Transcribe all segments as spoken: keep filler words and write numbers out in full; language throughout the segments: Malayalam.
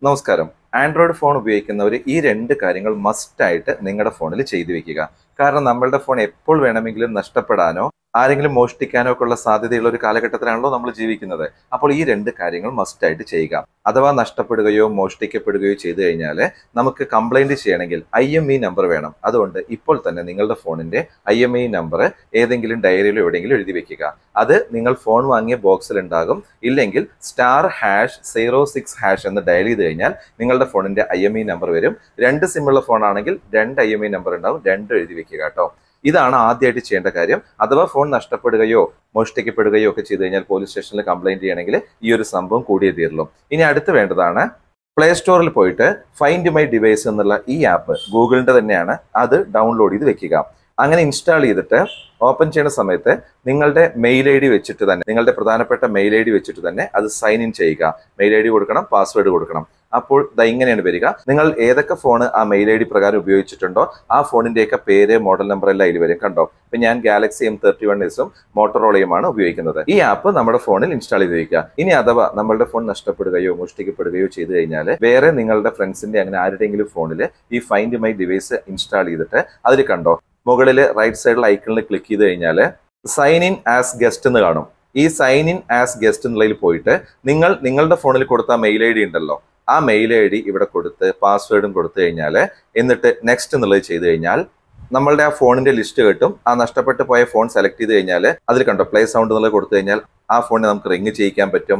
നമസ്കാരം. ആൻഡ്രോയിഡ് ഫോൺ ഉപയോഗിക്കുന്നവർ ഈ രണ്ട് കാര്യങ്ങൾ മസ്റ്റായിട്ട് നിങ്ങളുടെ ഫോണിൽ ചെയ്തു വെക്കുക. കാരണം നമ്മളുടെ ഫോൺ എപ്പോൾ വേണമെങ്കിലും നഷ്ടപ്പെടാനോ ആരെങ്കിലും മോഷ്ടിക്കാനോ ഒക്കെ ഉള്ള സാധ്യതയുള്ള ഒരു കാലഘട്ടത്തിലാണല്ലോ നമ്മൾ ജീവിക്കുന്നത്. അപ്പോൾ ഈ രണ്ട് കാര്യങ്ങൾ മസ്റ്റായിട്ട് ചെയ്യുക. അഥവാ നഷ്ടപ്പെടുകയോ മോഷ്ടിക്കപ്പെടുകയോ ചെയ്തു കഴിഞ്ഞാൽ നമുക്ക് കംപ്ലൈന്റ് ചെയ്യണമെങ്കിൽ ഐ എം ഇ നമ്പർ വേണം. അതുകൊണ്ട് ഇപ്പോൾ തന്നെ നിങ്ങളുടെ ഫോണിന്റെ ഐ എം ഇ നമ്പർ ഏതെങ്കിലും ഡയറിയിലോ എവിടെയെങ്കിലും എഴുതി വെക്കുക. അത് നിങ്ങൾ ഫോൺ വാങ്ങിയ ബോക്സിൽ ഉണ്ടാകും. ഇല്ലെങ്കിൽ star hash zero six hash എന്ന് ഡയൽ ചെയ്ത് കഴിഞ്ഞാൽ നിങ്ങളുടെ ഫോണിന്റെ ഐ എം ഇ നമ്പർ വരും. രണ്ട് സിമ്മുള്ള ഫോൺ ആണെങ്കിൽ രണ്ട് ഐ എം ഇ നമ്പർ ഉണ്ടാവും. രണ്ടും എഴുതി വെക്കുക കേട്ടോ. ഇതാണ് ആദ്യമായിട്ട് ചെയ്യേണ്ട കാര്യം. അഥവാ ഫോൺ നഷ്ടപ്പെടുകയോ മോഷ്ടിക്കപ്പെടുകയോ ഒക്കെ ചെയ്തു കഴിഞ്ഞാൽ പോലീസ് സ്റ്റേഷനിൽ കംപ്ലൈന്റ് ചെയ്യണമെങ്കിൽ ഈ ഒരു സംഭവം കൂടിയേ തീരുള്ളൂ. ഇനി അടുത്ത് വേണ്ടതാണ് പ്ലേ സ്റ്റോറിൽ പോയിട്ട് ഫൈൻഡ് മൈ ഡിവൈസ് എന്നുള്ള ഈ ആപ്പ് ഗൂഗിളിന്റെ തന്നെയാണ്. അത് ഡൗൺലോഡ് ചെയ്ത് വെക്കുക. അങ്ങനെ ഇൻസ്റ്റാൾ ചെയ്തിട്ട് ഓപ്പൺ ചെയ്യുന്ന സമയത്ത് നിങ്ങളുടെ മെയിൽ ഐ ഡി വെച്ചിട്ട് തന്നെ നിങ്ങളുടെ പ്രധാനപ്പെട്ട മെയിൽ ഐ ഡി വെച്ചിട്ട് തന്നെ അത് സൈൻ ഇൻ ചെയ്യുക. മെയിൽ ഐ ഡി കൊടുക്കണം, പാസ്വേഡ് കൊടുക്കണം. അപ്പോൾ ദാ ഇങ്ങനെയാണ് വരിക. നിങ്ങൾ ഏതൊക്കെ ഫോൺ ആ മെയിൽ ഐ ഡി പ്രകാരം ഉപയോഗിച്ചിട്ടുണ്ടോ ആ ഫോണിന്റെയൊക്കെ പേര്, മോഡൽ നമ്പർ എല്ലാം അതിൽ വരും. കണ്ടോ? ഇപ്പൊ ഞാൻ ഗാലക്സി എം തേർട്ടി വൺ എസും മോട്ടറോളയുമാണ് ഉപയോഗിക്കുന്നത്. ഈ ആപ്പ് നമ്മുടെ ഫോണിൽ ഇൻസ്റ്റാൾ ചെയ്ത് വയ്ക്കുക. ഇനി അഥവാ നമ്മളുടെ ഫോൺ നഷ്ടപ്പെടുകയോ മോഷ്ടിക്കപ്പെടുകയോ ചെയ്തു കഴിഞ്ഞാൽ വേറെ നിങ്ങളുടെ ഫ്രണ്ട്സിന്റെ അങ്ങനെ ആരുടെയെങ്കിലും ഫോണിൽ ഈ ഫൈൻഡ് മൈ ഡിവൈസ് ഇൻസ്റ്റാൾ ചെയ്തിട്ട് അതിൽ കണ്ടോ മുകളിൽ റൈറ്റ് സൈഡിൽ ഐക്കണിൽ ക്ലിക്ക് ചെയ്ത് കഴിഞ്ഞാൽ സൈൻ ഇൻ ആസ് ഗസ്റ്റ് എന്ന് കാണും. ഈ സൈൻ ഇൻ ആസ് ഗസ്റ്റ് എന്നുള്ളതിൽ പോയിട്ട് നിങ്ങൾ നിങ്ങളുടെ ഫോണിൽ കൊടുത്ത മെയിൽ ഐ ഡി ഉണ്ടല്ലോ, ആ മെയിൽ ഐ ഡി ഇവിടെ കൊടുത്ത് പാസ്വേഡും കൊടുത്തു കഴിഞ്ഞാൽ എന്നിട്ട് നെക്സ്റ്റ് എന്നുള്ളത് ചെയ്ത് കഴിഞ്ഞാൽ നമ്മളുടെ ആ ഫോണിന്റെ ലിസ്റ്റ് കിട്ടും. ആ നഷ്ടപ്പെട്ടു പോയ ഫോൺ സെലക്ട് ചെയ്ത് കഴിഞ്ഞാൽ അതിൽ കണ്ടോ പ്ലേ സൗണ്ട് എന്നുള്ളത് കൊടുത്തു കഴിഞ്ഞാൽ ആ ഫോണിനെ നമുക്ക് റിങ് ചെയ്യിക്കാൻ പറ്റും.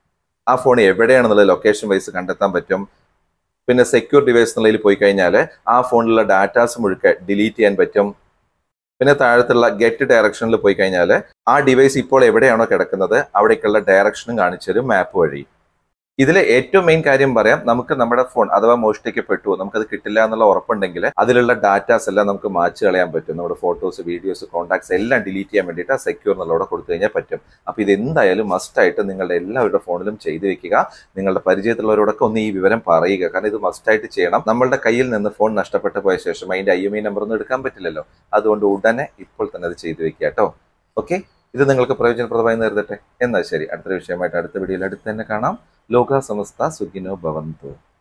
ആ ഫോൺ എവിടെയാണെന്നുള്ളത് ലൊക്കേഷൻ വൈസ് കണ്ടെത്താൻ പറ്റും. പിന്നെ സെക്യൂർ ഡിവൈസ് എന്നുള്ളതിൽ പോയി കഴിഞ്ഞാൽ ആ ഫോണിലുള്ള ഡാറ്റാസ് മുഴുക്കെ ഡിലീറ്റ് ചെയ്യാൻ പറ്റും. പിന്നെ താഴത്തുള്ള ഗെറ്റ് ഡയറക്ഷനിൽ പോയി കഴിഞ്ഞാൽ ആ ഡിവൈസ് ഇപ്പോൾ എവിടെയാണോ കിടക്കുന്നത് അവിടേക്കുള്ള ഡയറക്ഷനും കാണിച്ചു തരും മാപ്പ് വഴി. ഇതിലെ ഏറ്റവും മെയിൻ കാര്യം പറയാം, നമുക്ക് നമ്മുടെ ഫോൺ അഥവാ മോഷ്ടിക്കപ്പെട്ടു നമുക്കത് കിട്ടില്ല എന്നുള്ള ഉറപ്പുണ്ടെങ്കിൽ അതിലുള്ള ഡാറ്റാസ് എല്ലാം നമുക്ക് മാച്ച് കളയാൻ പറ്റും. നമ്മുടെ ഫോട്ടോസ്, വീഡിയോസ്, കോൺടാക്ട്സ് എല്ലാം ഡിലീറ്റ് ചെയ്യാൻ വേണ്ടിയിട്ട് സെക്യൂർ എന്നുള്ളവിടെ കൊടുത്തു കഴിഞ്ഞാൽ പറ്റും. അപ്പോൾ ഇത് എന്തായാലും മസ്റ്റായിട്ട് നിങ്ങളുടെ എല്ലാവരുടെ ഫോണിലും ചെയ്തു വെക്കുക. നിങ്ങളുടെ പരിചയത്തിലുള്ളവരോടൊക്കെ ഒന്ന് ഈ വിവരം പറയുക. കാരണം ഇത് മസ്റ്റായിട്ട് ചെയ്യണം. നമ്മളുടെ കയ്യിൽ നിന്ന് ഫോൺ നഷ്ടപ്പെട്ടു പോയ ശേഷം അതിന്റെ ഐ എം ഇ നമ്പർ ഒന്നും എടുക്കാൻ പറ്റില്ലല്ലോ. അതുകൊണ്ട് ഉടനെ ഇപ്പോൾ തന്നെ അത് ചെയ്തു വെക്കുക കേട്ടോ. ഓക്കെ, ഇത് നിങ്ങൾക്ക് പ്രയോജനപ്രദമായി നേരിടട്ടെ. എന്നാൽ ശരി, അടുത്തൊരു വിഷയമായിട്ട് അടുത്ത വീഡിയോയിൽ അടുത്ത് തന്നെ കാണാം. ലോക സമസ്ത സുഖിനോ ഭവന്തു.